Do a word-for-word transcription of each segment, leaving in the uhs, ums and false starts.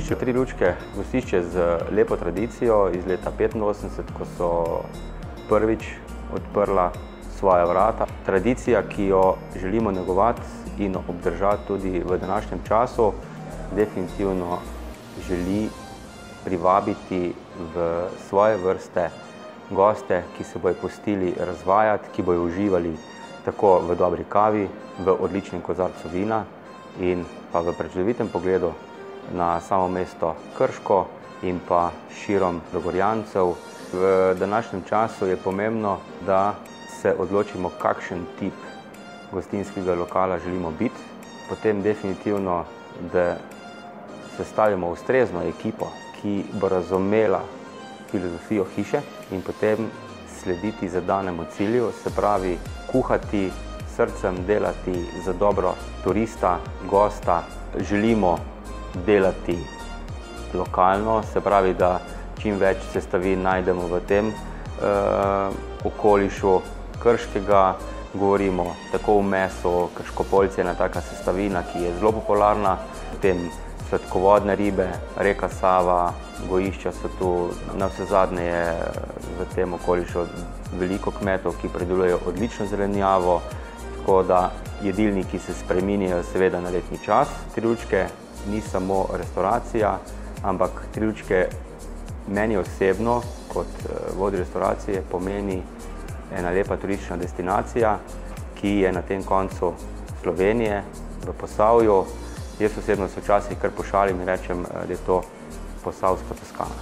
Gostišče Tri lučke, gostišče z lepo tradicijo iz leta petinosemdeset, ko so prvič odprla svoja vrata. Tradicija, ki jo želimo negovati in obdržati tudi v današnjem času, definitivno želi privabiti v svoje vrste goste, ki se bojo pustili razvajati, ki bojo uživali tako v dobri kavi, v odličnem kozarcu vina in pa v prečudovitem pogledu na samo mesto Krško in pa širom do Gorjancev. V današnjem času je pomembno, da se odločimo, kakšen tip gostinskega lokala želimo biti. Potem definitivno, da sestavimo ustrezno ekipo, ki bo razumela filozofijo hiše in potem slediti zadanemu cilju, se pravi kuhati srcem, delati za dobro turista, gosta. Želimo delati lokalno, se pravi, da čim več sestavin najdemo v tem eh, okolišu Krškega. Govorimo tako v mesu, krškopolci je ena taka sestavina, ki je zelo popularna, potem sladkovodne ribe, reka Sava, gojišča so tu, navsezadnje je v tem okolišu veliko kmetov, ki pridelujejo odlično zelenjavo, tako da jedilniki se spreminjajo seveda na letni čas. Tri lučke ni samo restauracija, ampak Tri lučke meni osebno kot vodji restauracije pomeni ena lepa turistična destinacija, ki je na tem koncu Slovenije, v Posavju. Jaz osebno se včasih kar pošalim in rečem, da je to posavska Toskana.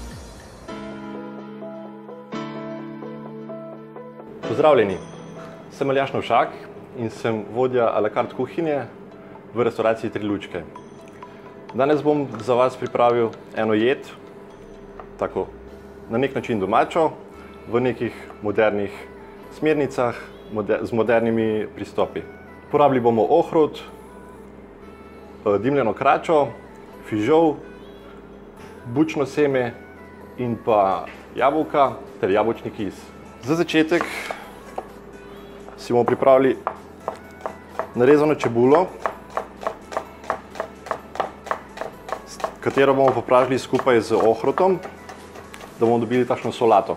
Pozdravljeni, sem Aljaž Novšak in sem vodja a la carte kuhinje v restauraciji Tri lučke. Danes bom za vas pripravil eno jed, tako na nek način domačo, v nekih modernih smernicah, moder, z modernimi pristopi. Porabili bomo ohrovt, dimljeno kračo, fižol, bučno seme in pa jabolka ter jabolčni kis. Za začetek si bomo pripravili narezano čebulo, katero bomo popražili skupaj z ohrovtom, da bomo dobili takšno solato.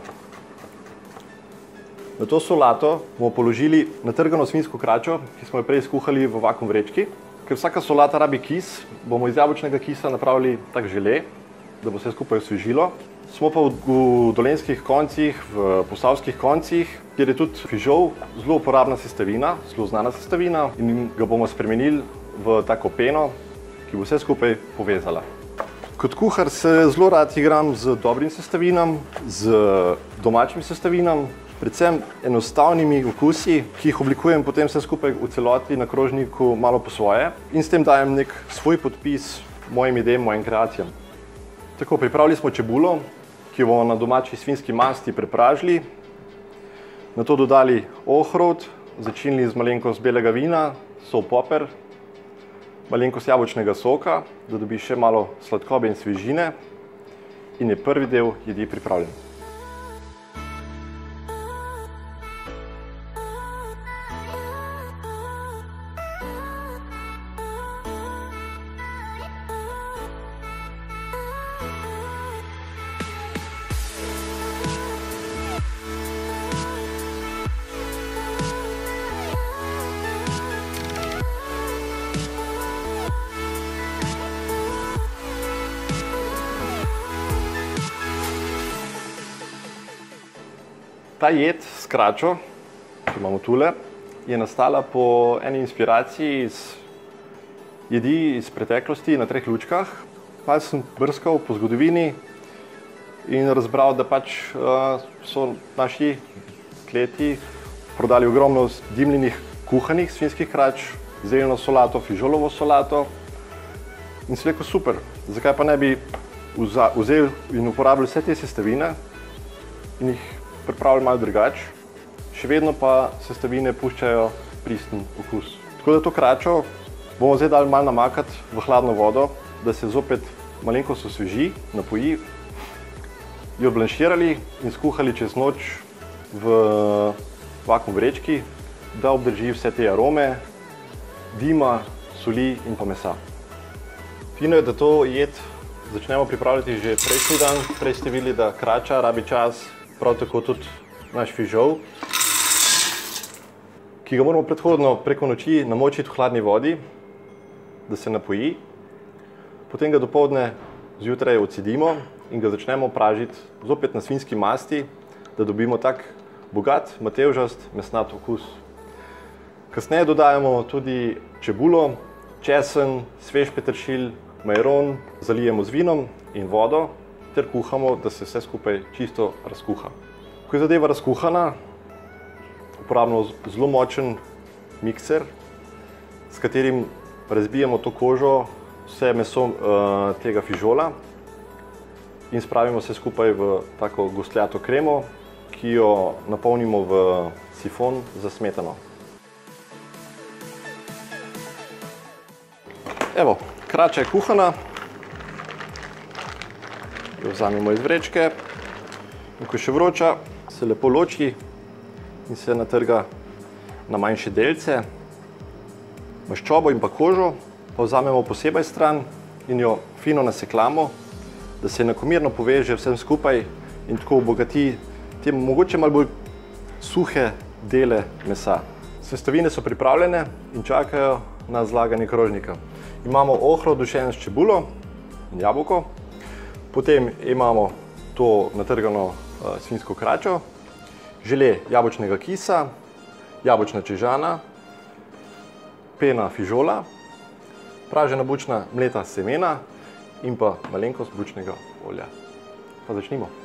Na to solato bomo položili natrgano svinjsko kračo, ki smo jo prej skuhali v vakuum vrečki. Ker vsaka solata rabi kis, bomo iz jabolčnega kisa napravili tak žele, da bo vse skupaj osvežilo. Smo pa v, v dolenjskih koncih, v posavskih koncih, kjer je tudi fižol zelo uporabna sestavina, zelo znana sestavina in ga bomo spremenili v tako peno, ki bo vse skupaj povezala. Kot kuhar se zelo rad igram z dobrim sestavinam, z domačim sestavinam, predvsem enostavnimi okusi, ki jih oblikujem potem vse skupaj v celoti na krožniku malo po svoje in s tem dajem nek svoj podpis mojim idejam, mojim kreacijam. Tako, pripravili smo čebulo, ki jo bomo na domači svinjski masti prepražili, nato dodali ohrovt, začinili z malenkost belega vina, sol, poper, malenkost jabolčnega soka, da dobi še malo sladkobe in svežine in je prvi del jedi pripravljen. Ta jed s kračo, ki imamo tule, je nastala po eni inspiraciji iz jedi iz preteklosti na Treh lučkah. Pa sem brskal po zgodovini in razbral, da pač uh, so naši kleti prodali ogromno dimljenih kuhanih svinjskih krač, zeljno solato, fižolovo solato in sem rekel super, zakaj pa ne bi vzel in uporabili vse te sestavine in jih pripravili malo drugače, še vedno pa sestavine puščajo pristen okus. Tako da to kračo bomo zdaj dali malo namakati v hladno vodo, da se zopet malenkost osveži, napoji, jo blanširali in skuhali čez noč v vakuum vrečki, da obdrži vse te arome, dima, soli in pa mesa. Fino je, da to jed začnemo pripravljati že prejšnji dan. Prej ste videli, da krača rabi čas, prav tako tudi naš fižol, ki ga moramo predhodno preko noči namočiti v hladni vodi, da se napoji. Potem ga dopoldne zjutraj odcedimo in ga začnemo pražiti zopet na svinjski masti, da dobimo tak bogat, matevžast, mesnat okus. Kasneje dodajamo tudi čebulo, česen, svež peteršilj, majaron, zalijemo z vinom in vodo ter kuhamo, da se vse skupaj čisto razkuha. Ko je zadeva razkuhana, uporabljamo zelo močen mikser, s katerim razbijemo to kožo, vse meso uh, tega fižola in spravimo vse skupaj v tako gostljato kremo, ki jo napolnimo v sifon za smetano. Evo, krača je kuhana, jo vzamemo iz vrečke in ko je še vroča, se lepo loči in se natrga na manjše delce. Maščobo in pa kožo pa vzamemo posebej stran in jo fino nasekljamo, da se enakomerno poveže vsem skupaj in tako obogati te mogoče malo bolj suhe dele mesa. Sestavine so pripravljene in čakajo na zlaganje krožnika. Imamo ohro dušen s čebulo in jabolko, potem imamo to natrgano uh, svinjsko kračo, žele jabolčnega kisa, jabolčna čežana, pena fižola, pražena bučna mleta semena in pa malenkost bučnega olja. Pa začnimo.